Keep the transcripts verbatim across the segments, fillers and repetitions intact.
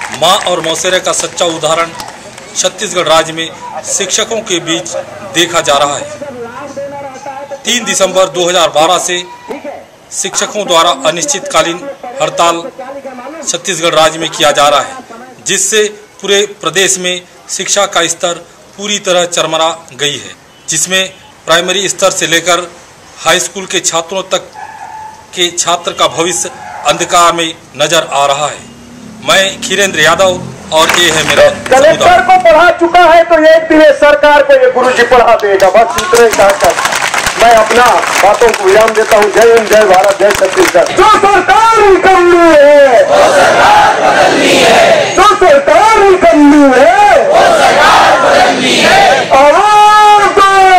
माँ और मौसेरे का सच्चा उदाहरण छत्तीसगढ़ राज्य में शिक्षकों के बीच देखा जा रहा है। तीन दिसंबर दो हज़ार बारह से शिक्षकों द्वारा अनिश्चितकालीन हड़ताल छत्तीसगढ़ राज्य में किया जा रहा है, जिससे पूरे प्रदेश में शिक्षा का स्तर पूरी तरह चरमरा गई है, जिसमें प्राइमरी स्तर से लेकर हाई स्कूल के छात्रों तक के छात्र का भविष्य अंधकार में नजर आ रहा है। मैं खीरेंद्र यादव और ये है मेरा कलेक्टर को पढ़ा चुका है तो एक दिन सरकार को ये गुरुजी पढ़ा देगा। बस इतने कहकर मैं अपना बातों को विराम देता हूँ। जय हिंद, जय भारत, जय छत्तीसगढ़। जो सरकार निकम्मी है, जो सरकार बदलनी है, जो सरकार निकम्मी है, वो सरकार बदलनी है। आवाज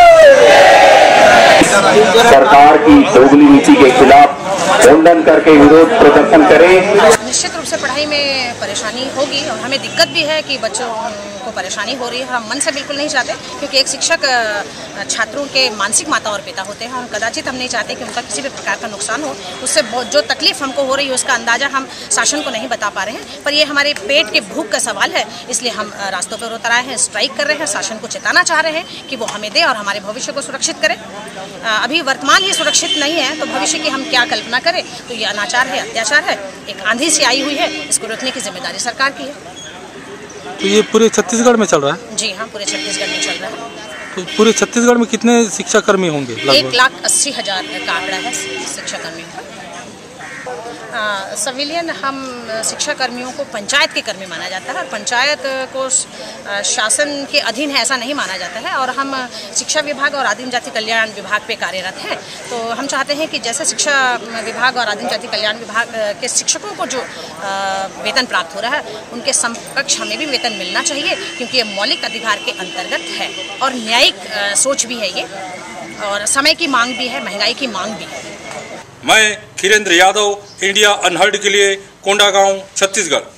दो। सरकार की दोगली नीति के खिलाफ मुंडन करके विरोध प्रदर्शन करें। निश्चित रूप से पढ़ाई में परेशानी होगी और हमें दिक्कत भी है कि बच्चों को परेशानी हो रही है। हम मन से बिल्कुल नहीं चाहते, क्योंकि एक शिक्षक छात्रों के मानसिक माता और पिता होते हैं और कदाचित हम नहीं चाहते कि उनका किसी भी प्रकार का नुकसान हो। उससे जो तकलीफ हमको हो रही है उसका अंदाजा हम शासन को नहीं बता पा रहे हैं, पर ये हमारे पेट के भूख का सवाल है, इसलिए हम रास्तों पर उतर आए हैं, स्ट्राइक कर रहे हैं। शासन को चेताना चाह रहे हैं कि वो हमें दे और हमारे भविष्य को सुरक्षित करे। अभी वर्तमान ही सुरक्षित नहीं है तो भविष्य की हम क्या कल्पना करें। तो ये अनाचार है, अत्याचार है, एक आंधी सी आई हुई है, इसको रोकने की जिम्मेदारी सरकार की है। तो ये पूरे छत्तीसगढ़ में चल रहा है? जी हाँ, पूरे छत्तीसगढ़ में चल रहा है। तो पूरे छत्तीसगढ़ में कितने शिक्षा कर्मी होंगे? एक लाख अस्सी हजार का आंकड़ा है शिक्षा कर्मियों का। सिविलियन हम शिक्षा कर्मियों को पंचायत के कर्मी माना जाता है और पंचायत को शासन के अधीन है ऐसा नहीं माना जाता है। और हम शिक्षा विभाग और आदिम जाति कल्याण विभाग पे कार्यरत हैं, तो हम चाहते हैं कि जैसे शिक्षा विभाग और आदिम जाति कल्याण विभाग के शिक्षकों को जो वेतन प्राप्त हो रहा है उनके समकक्ष हमें भी वेतन मिलना चाहिए, क्योंकि ये मौलिक अधिकार के अंतर्गत है और न्यायिक सोच भी है ये, और समय की मांग भी है, महंगाई की मांग भी है। मैं खीरेंद्र यादव, इंडिया अनहर्ड के लिए कोंडागांव, छत्तीसगढ़।